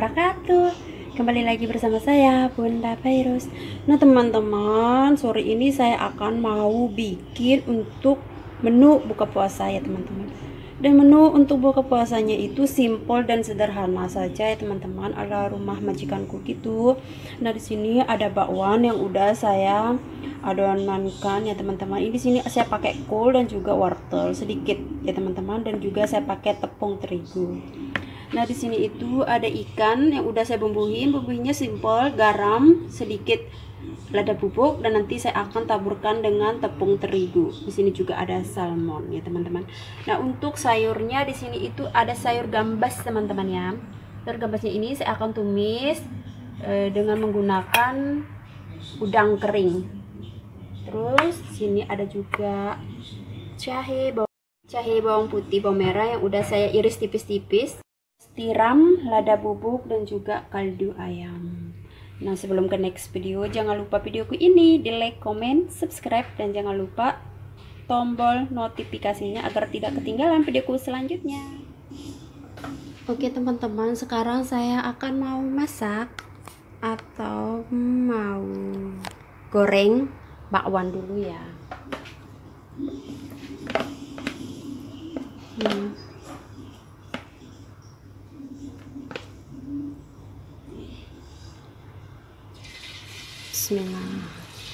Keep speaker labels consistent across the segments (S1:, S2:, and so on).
S1: wabarakatuh. Kembali lagi bersama saya Bunda Virus. Nah teman-teman, sore ini saya akan mau bikin untuk menu buka puasa ya teman-teman. Dan menu untuk buka puasanya itu simple dan sederhana saja ya teman-teman, ala rumah majikanku gitu. Nah di sini ada bakwan yang udah saya adonankan ya teman-teman. Ini di sini saya pakai kol dan juga wortel sedikit ya teman-teman, dan juga saya pakai tepung terigu. Nah di sini itu ada ikan yang udah saya bumbuin, bumbunya simple, garam sedikit, lada bubuk, dan nanti saya akan taburkan dengan tepung terigu. Di sini juga ada salmon ya teman-teman. Nah untuk sayurnya di sini itu ada sayur gambas teman-teman ya. Sayur gambasnya ini saya akan tumis dengan menggunakan udang kering. Terus sini ada juga jahe bawang putih, bawang merah yang udah saya iris tipis-tipis, tiram, lada bubuk, dan juga kaldu ayam. Nah sebelum ke next video, jangan lupa videoku ini di like, comment, subscribe, dan jangan lupa tombol notifikasinya agar tidak ketinggalan videoku selanjutnya. Oke teman-teman, sekarang saya akan mau masak atau mau goreng bakwan dulu ya. Bismillah.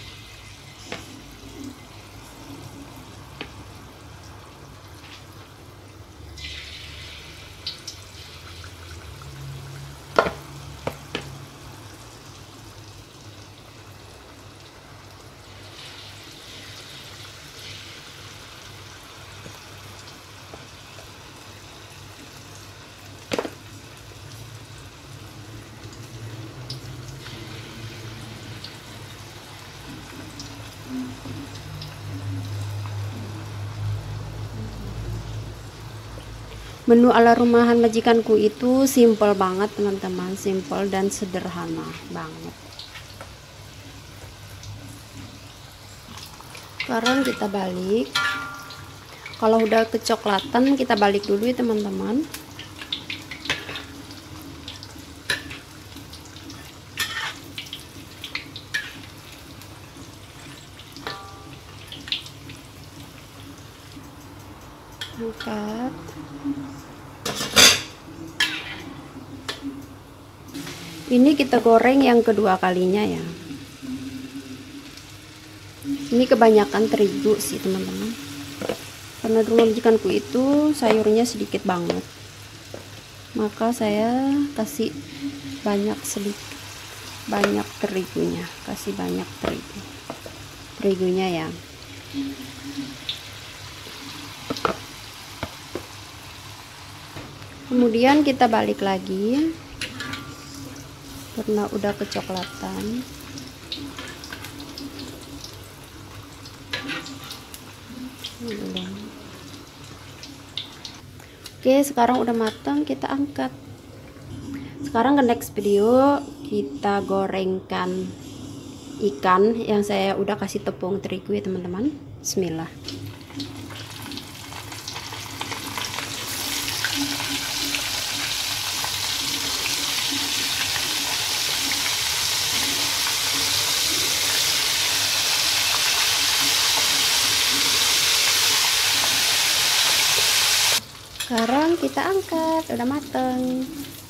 S1: Menu ala rumahan majikanku itu simple banget teman-teman, simple dan sederhana banget. Sekarang kita balik. Kalau udah kecoklatan kita balik dulu ya teman-teman. Angkat. Ini kita goreng yang kedua kalinya ya. Ini kebanyakan terigu sih teman-teman, karena dulu majikanku itu sayurnya sedikit banget, maka saya kasih banyak terigunya, kasih banyak terigunya ya. Kemudian kita balik lagi karena udah kecoklatan. Oke, sekarang udah matang, kita angkat. Sekarang ke next video kita gorengkan ikan yang saya udah kasih tepung terigu ya teman-teman. Bismillah. Sekarang kita angkat, udah mateng.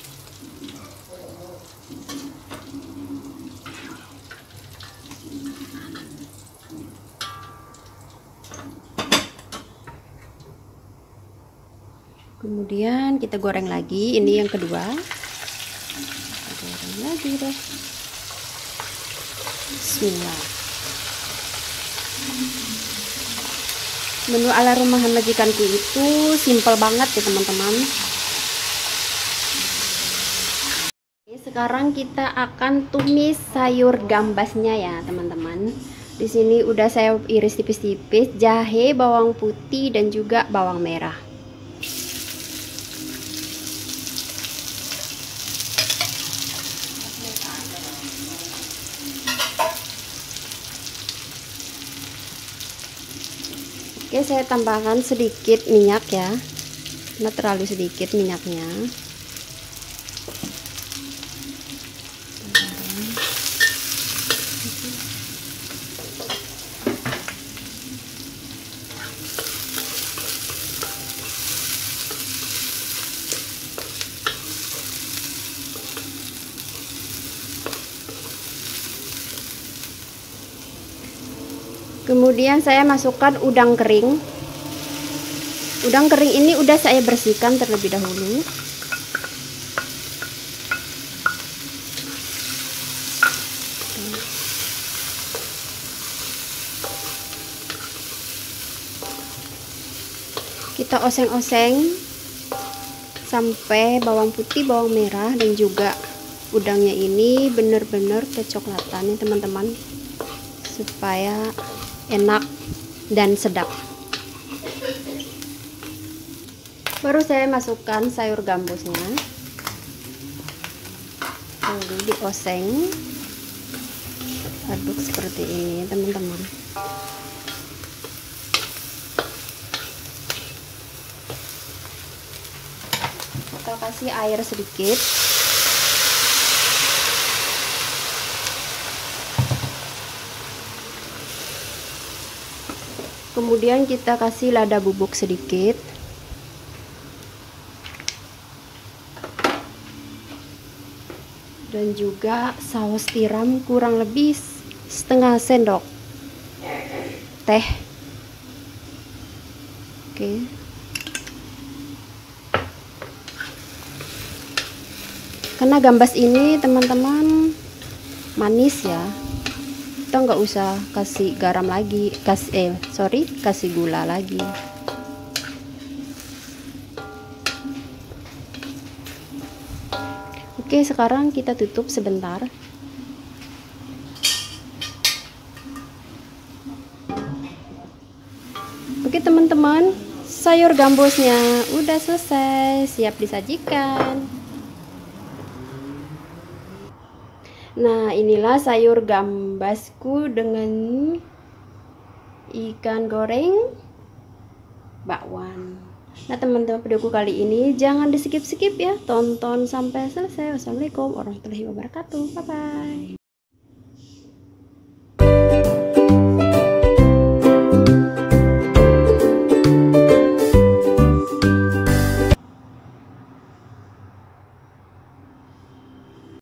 S1: Kemudian kita goreng lagi, ini yang kedua. Kita goreng lagi deh. Bismillah. Menu ala rumahan majikanku itu simple banget ya teman-teman. Sekarang kita akan tumis sayur gambasnya ya teman-teman. Di sini udah saya iris tipis-tipis, jahe, bawang putih, dan juga bawang merah. Oke, saya tambahkan sedikit minyak ya, nggak terlalu sedikit minyaknya. Kemudian saya masukkan udang kering. Udang kering ini udah saya bersihkan terlebih dahulu. Kita oseng-oseng sampai bawang putih, bawang merah, dan juga udangnya ini benar-benar kecoklatan ya teman-teman, supaya enak dan sedap. Baru saya masukkan sayur gambusnya, lalu dioseng, aduk seperti ini teman-teman. Kita kasih air sedikit. Kemudian kita kasih lada bubuk sedikit. Dan juga saus tiram kurang lebih setengah sendok teh. Oke. Karena gambas ini teman-teman manis ya, kita nggak usah kasih garam lagi, kasih gula lagi. Oke, sekarang kita tutup sebentar. Oke teman-teman, sayur gambusnya udah selesai, siap disajikan. Nah, inilah sayur gambasku dengan ikan goreng bakwan. Nah teman-teman, videoku kali ini jangan di skip-skip ya, tonton sampai selesai. Wassalamualaikum warahmatullahi wabarakatuh. Bye bye.